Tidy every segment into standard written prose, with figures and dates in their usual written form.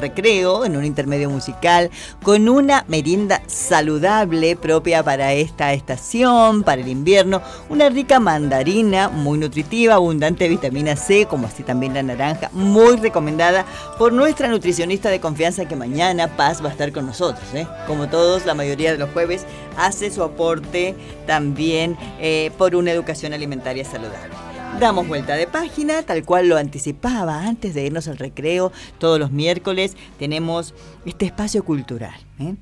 recreo, en un intermedio musical, con una merienda saludable propia para esta estación, para el invierno, una rica mandarina muy nutritiva, abundante de vitamina C, como así también la naranja, muy recomendada por nuestra nutricionista de confianza, que mañana Paz va a estar con nosotros, como todos, la mayoría de los jueves, hace su aporte también por una educación alimentaria saludable. Damos vuelta de página, tal cual lo anticipaba antes de irnos al recreo. Todos los miércoles tenemos este espacio cultural,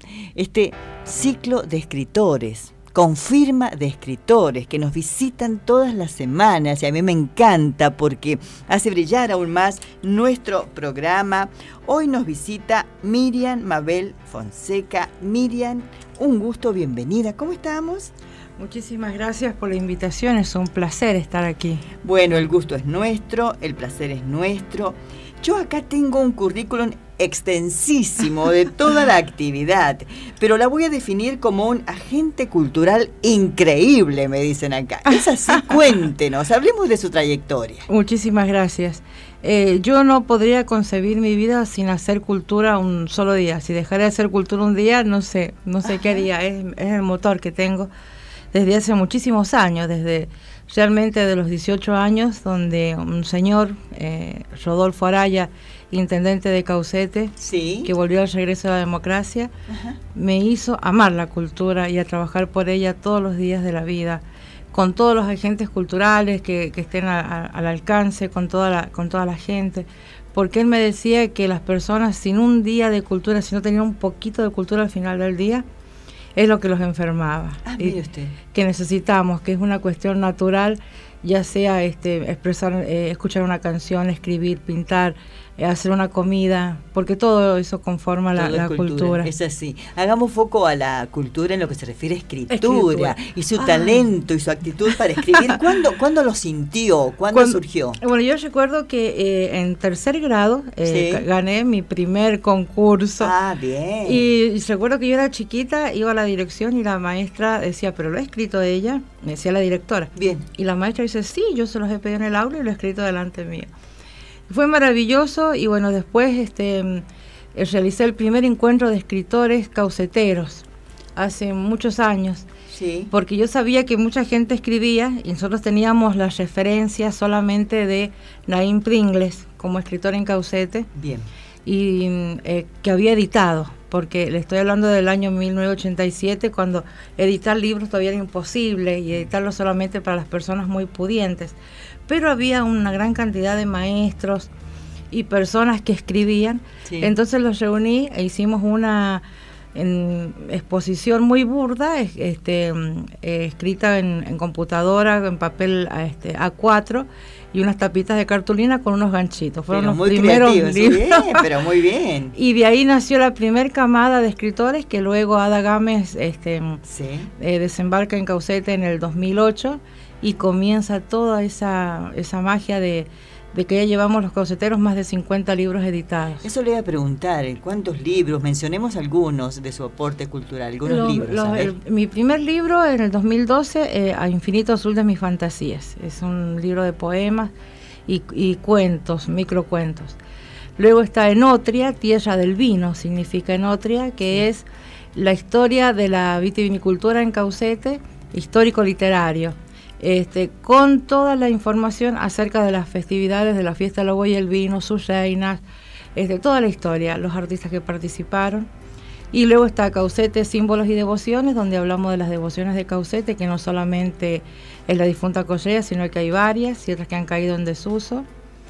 este ciclo de escritores, con firma de escritores que nos visitan todas las semanas, y a mí me encanta porque hace brillar aún más nuestro programa. Hoy nos visita Miriam Mabel Fonseca. Miriam, un gusto, bienvenida. ¿Cómo estamos? Muchísimas gracias por la invitación, es un placer estar aquí. Bueno, el gusto es nuestro, el placer es nuestro. Yo acá tengo un currículum extensísimo de toda la actividad, pero la voy a definir como un agente cultural increíble, me dicen acá. Es así, cuéntenos, hablemos de su trayectoria. Muchísimas gracias. Yo no podría concebir mi vida sin hacer cultura un solo día. Si dejara de hacer cultura un día, no sé qué haría. Es el motor que tengo desde hace muchísimos años, desde realmente de los 18 años, donde un señor, Rodolfo Araya, intendente de Caucete, sí, que volvió al regreso a la democracia, me hizo amar la cultura y a trabajar por ella todos los días de la vida, con todos los agentes culturales que estén al alcance, con toda la gente, porque él me decía que las personas sin un día de cultura, si no tenían un poquito de cultura al final del día, es lo que los enfermaba. Mire usted. Que necesitamos, que es una cuestión natural, ya sea expresar, escuchar una canción, escribir, pintar, hacer una comida, porque todo eso conforma la cultura. Es así. Hagamos foco a la cultura en lo que se refiere a escritura. Y su talento y su actitud para escribir. ¿Cuándo lo sintió? ¿Cuándo surgió? Bueno, yo recuerdo que en tercer grado ¿sí? Gané mi primer concurso. Bien. Y recuerdo que yo era chiquita, iba a la dirección y la maestra decía, ¿pero lo ha escrito ella? Me decía la directora. Bien. Y la maestra dice, sí, yo se los he pedido en el aula y lo he escrito delante mío. Fue maravilloso y bueno, después realicé el primer encuentro de escritores cauceteros hace muchos años, sí, porque yo sabía que mucha gente escribía y nosotros teníamos las referencias solamente de Naim Pringles como escritor en Caucete. Bien. Y que había editado, porque le estoy hablando del año 1987, cuando editar libros todavía era imposible y editarlos solamente para las personas muy pudientes. Pero había una gran cantidad de maestros y personas que escribían, sí. Entonces los reuní e hicimos una exposición muy burda, escrita en computadora, en papel A4, y unas tapitas de cartulina con unos ganchitos. Fueron los primeros libros. Bien, pero muy bien. Y de ahí nació la primer camada de escritores, que luego Ada Gámez sí. Desembarca en Caucete en el 2008, y comienza toda esa magia de que ya llevamos los cauceteros más de 50 libros editados. Eso le iba a preguntar, ¿cuántos libros? Mencionemos algunos de su aporte cultural, libros. Mi primer libro en el 2012, A Infinito Azul de mis fantasías. Es un libro de poemas y cuentos, microcuentos. Luego está Enotria, Tierra del Vino, significa Enotria, que es la historia de la vitivinicultura en Caucete, histórico-literario. Con toda la información acerca de las festividades de la fiesta del agua y el vino, sus reinas, toda la historia, los artistas que participaron. Y luego está Caucete, símbolos y devociones, donde hablamos de las devociones de Caucete, que no solamente es la difunta Correa, sino que hay varias y otras que han caído en desuso.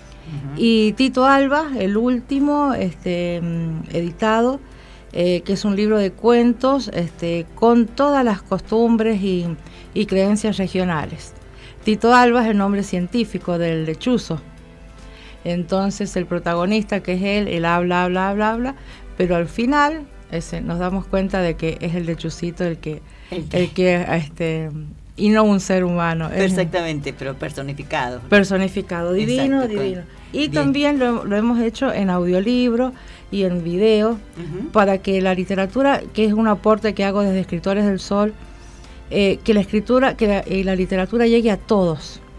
Y Tito Alba, el último editado, que es un libro de cuentos con todas las costumbres y creencias regionales. Tito Alba es el nombre científico del lechuzo. Entonces el protagonista, que es él habla, pero al final nos damos cuenta de que es el lechucito el que y no un ser humano. Exactamente, pero personificado. Personificado, divino, exacto, divino. Y bien. También lo hemos hecho en audiolibro y en video, para que la literatura, que es un aporte que hago desde Escritores del Sol, que la literatura llegue a todos,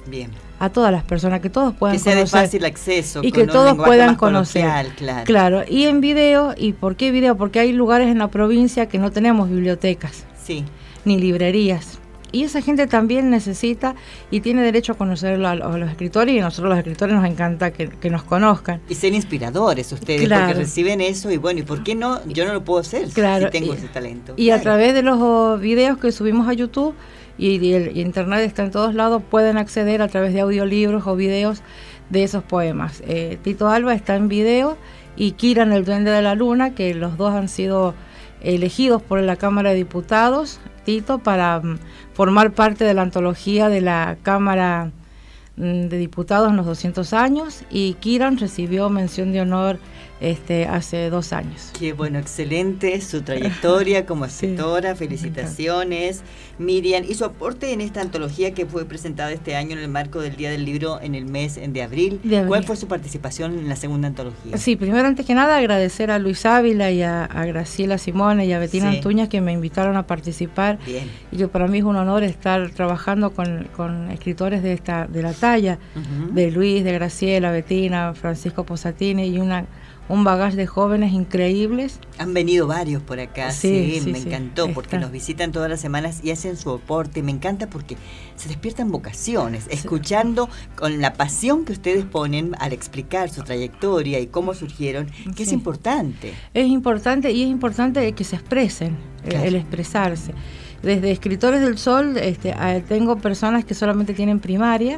Bien. A todas las personas, que todos puedan conocer. Que sea de fácil acceso. Y que todos puedan conocer. Claro. Claro, y en video. ¿Y por qué video? Porque hay lugares en la provincia que no tenemos bibliotecas. Sí. Ni librerías. Y esa gente también necesita y tiene derecho a conocer a los escritores, y a nosotros los escritores nos encanta que nos conozcan. Y ser inspiradores ustedes, claro, porque reciben eso y bueno, ¿y por qué no? Yo no lo puedo hacer, claro, si tengo ese talento. Y claro, a través de los videos que subimos a YouTube, y el internet está en todos lados, pueden acceder a través de audiolibros o videos de esos poemas. Tito Alba está en video, y Kiran, el Duende de la Luna, que los dos han sido elegidos por la Cámara de Diputados, Tito, para formar parte de la antología de la Cámara de Diputados en los 200 años, y Kiran recibió mención de honor hace 2 años. Qué bueno, excelente su trayectoria como escritora, sí, felicitaciones. Miriam, y su aporte en esta antología que fue presentada este año en el marco del Día del Libro en el mes de abril. ¿Cuál fue su participación en la segunda antología? Sí, primero, antes que nada, agradecer a Luis Ávila y a Graciela Simone y a Betina Antuña, que me invitaron a participar. Bien. Y que para mí es un honor estar trabajando con escritores de la talla, de Luis, de Graciela, Betina, Francisco Posatini, y un bagaje de jóvenes increíbles. Han venido varios por acá, sí, me encantó, porque nos visitan todas las semanas y hacen su aporte. Me encanta porque se despiertan vocaciones, escuchando con la pasión que ustedes ponen al explicar su trayectoria y cómo surgieron, que es importante. Es importante, y es importante que se expresen, claro, el expresarse. Desde Escritores del Sol, tengo personas que solamente tienen primaria,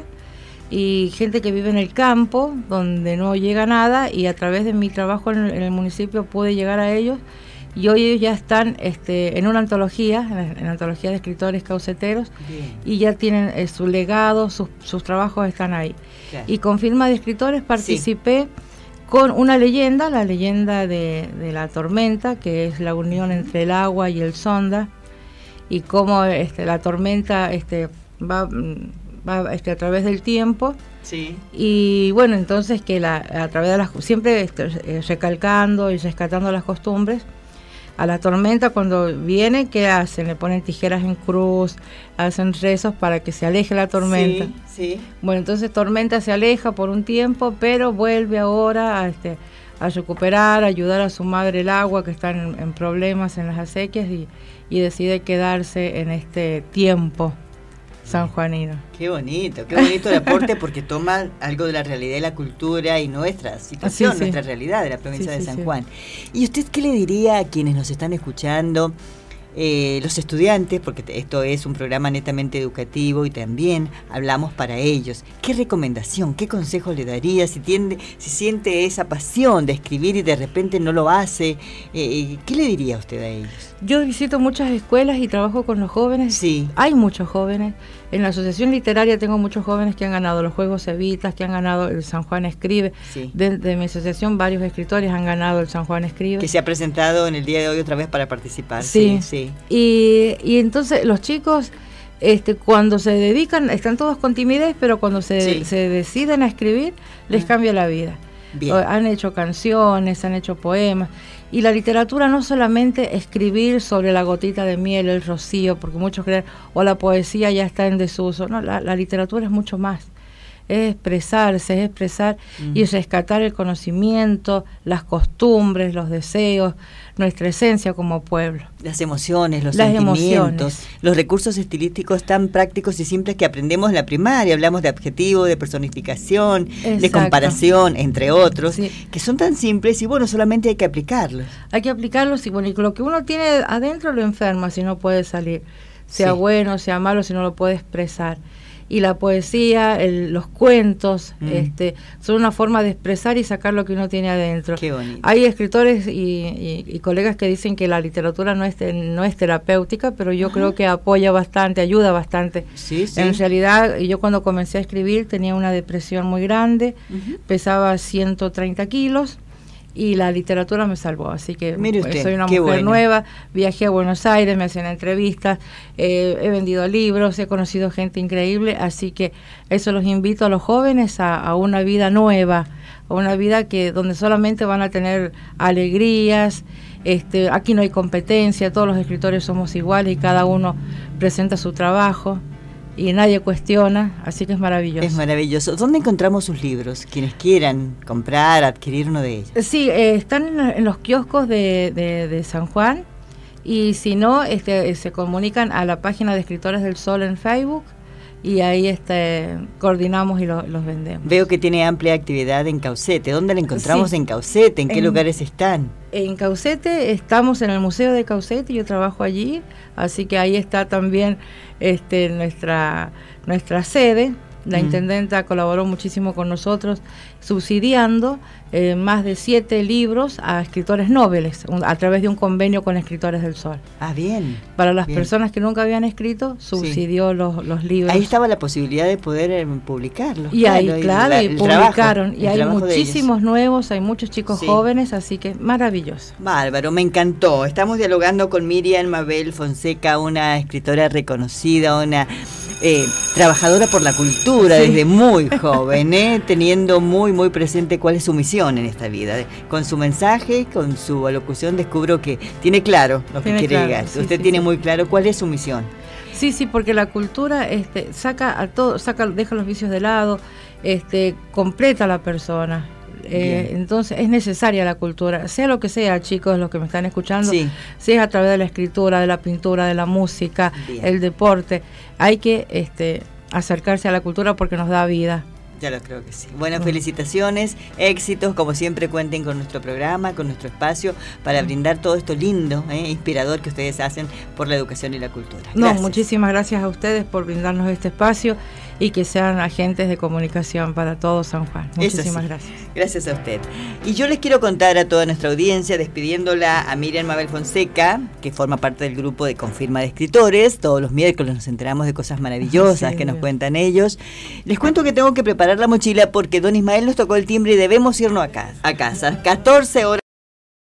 y gente que vive en el campo, donde no llega nada, y a través de mi trabajo en el municipio pude llegar a ellos, y hoy ellos ya están en una antología, en la antología de escritores cauceteros. Bien. Y ya tienen su legado, sus trabajos están ahí. Claro. Y con Firma de Escritores participé con una leyenda, la leyenda de la tormenta, que es la unión entre el agua y el sonda, y cómo la tormenta va a través del tiempo. Sí. Y bueno, entonces que a través de siempre recalcando y rescatando las costumbres, a la tormenta cuando viene, ¿qué hacen? Le ponen tijeras en cruz, hacen rezos para que se aleje la tormenta. Sí. Bueno, entonces tormenta se aleja por un tiempo, pero vuelve ahora a recuperar, a ayudar a su madre el agua, que está en problemas en las acequias, y decide quedarse en este tiempo sanjuanino. Qué bonito el aporte, porque toma algo de la realidad y la cultura y nuestra situación, nuestra realidad de la provincia de San Juan. ¿Y usted qué le diría a quienes nos están escuchando, los estudiantes, porque esto es un programa netamente educativo y también hablamos para ellos? ¿Qué recomendación, qué consejo le daría si siente esa pasión de escribir y de repente no lo hace? ¿Qué le diría usted a ellos? Yo visito muchas escuelas y trabajo con los jóvenes. Sí. Hay muchos jóvenes. En la asociación literaria tengo muchos jóvenes que han ganado los Juegos Evitas, que han ganado el San Juan Escribe. Sí. De mi asociación varios escritores han ganado el San Juan Escribe. Que se ha presentado en el día de hoy otra vez para participar. Sí. Y entonces los chicos, cuando se dedican, están todos con timidez, pero cuando se deciden a escribir, les cambia la vida. Bien. Han hecho canciones, han hecho poemas. Y la literatura no solamente escribir sobre la gotita de miel, el rocío, porque muchos creen, o la poesía ya está en desuso. No, la literatura es mucho más. Es expresarse, es expresar y rescatar el conocimiento, las costumbres, los deseos, nuestra esencia como pueblo. Las emociones, los sentimientos, los recursos estilísticos tan prácticos y simples que aprendemos en la primaria. Hablamos de adjetivo, de personificación, de comparación, entre otros, que son tan simples y bueno, solamente hay que aplicarlos. Hay que aplicarlos y bueno, y lo que uno tiene adentro lo enferma si no puede salir, sea bueno, sea malo, si no lo puede expresar. Y la poesía, los cuentos, son una forma de expresar y sacar lo que uno tiene adentro. Qué bonito. Hay escritores y colegas que dicen que la literatura no es terapéutica, pero yo creo que apoya bastante, ayuda bastante. Sí. En realidad, yo cuando comencé a escribir tenía una depresión muy grande, pesaba 130 kilos. Y la literatura me salvó, así que soy una mujer nueva, viajé a Buenos Aires, me hacían entrevistas, he vendido libros, he conocido gente increíble, así que eso los invito a los jóvenes a una vida nueva, a una vida donde solamente van a tener alegrías. Aquí no hay competencia, todos los escritores somos iguales y cada uno presenta su trabajo. y nadie cuestiona, así que es maravilloso. Es maravilloso. ¿Dónde encontramos sus libros? Quienes quieran comprar, adquirir uno de ellos. Sí, están en los kioscos de San Juan, y si no, se comunican a la página de Escritores del Sol en Facebook, y ahí coordinamos y los vendemos. Veo que tiene amplia actividad en Caucete. ¿Dónde la encontramos en Caucete? ¿En qué lugares están? En Caucete estamos en el Museo de Caucete, yo trabajo allí, así que ahí está también nuestra sede. La intendenta colaboró muchísimo con nosotros, subsidiando más de 7 libros a escritores nobles, a través de un convenio con Escritores del Sol. Ah, bien. Para las personas que nunca habían escrito, subsidió los libros. Ahí estaba la posibilidad de poder publicarlos. Y ahí, claro, y publicaron. Y hay muchísimos nuevos, hay muchos chicos jóvenes, así que maravilloso. Bárbaro, me encantó. Estamos dialogando con Miriam Mabel Fonseca, una escritora reconocida, una trabajadora por la cultura desde muy joven, teniendo muy presente cuál es su misión en esta vida. Con su mensaje, con su alocución, descubro que tiene claro lo que quiere llegar. Usted tiene muy claro cuál es su misión. Sí, porque la cultura deja los vicios de lado, completa a la persona. Entonces es necesaria la cultura, sea lo que sea, chicos, los que me están escuchando, sea a través de la escritura, de la pintura, de la música, el deporte. Hay que acercarse a la cultura porque nos da vida. Ya lo creo que sí. Bueno, felicitaciones, éxitos, como siempre cuenten con nuestro programa, con nuestro espacio, para brindar todo esto lindo, inspirador que ustedes hacen por la educación y la cultura. Gracias. Muchísimas gracias a ustedes por brindarnos este espacio y que sean agentes de comunicación para todo San Juan. Muchísimas gracias. Gracias a usted. Y yo les quiero contar a toda nuestra audiencia, despidiéndola a Miriam Mabel Fonseca, que forma parte del grupo de Confirma de Escritores. Todos los miércoles nos enteramos de cosas maravillosas que nos cuentan ellos. Les cuento que tengo que preparar la mochila porque don Ismael nos tocó el timbre y debemos irnos a casa. 14 horas.